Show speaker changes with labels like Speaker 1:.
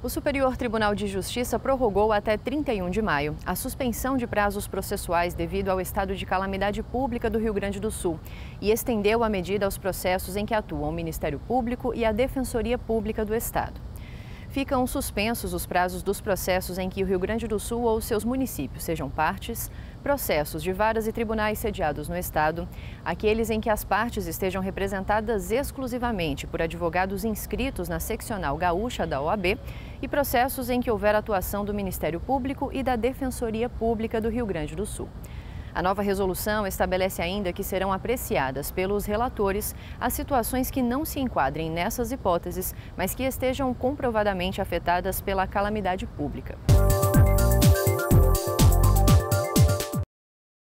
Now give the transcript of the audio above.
Speaker 1: O Superior Tribunal de Justiça prorrogou até 31 de maio a suspensão de prazos processuais devido ao estado de calamidade pública do Rio Grande do Sul e estendeu a medida aos processos em que atuam o Ministério Público e a Defensoria Pública do Estado. Ficam suspensos os prazos dos processos em que o Rio Grande do Sul ou seus municípios sejam partes, processos de varas e tribunais sediados no Estado, aqueles em que as partes estejam representadas exclusivamente por advogados inscritos na seccional gaúcha da OAB e processos em que houver atuação do Ministério Público e da Defensoria Pública do Rio Grande do Sul. A nova resolução estabelece ainda que serão apreciadas pelos relatores as situações que não se enquadrem nessas hipóteses, mas que estejam comprovadamente afetadas pela calamidade pública.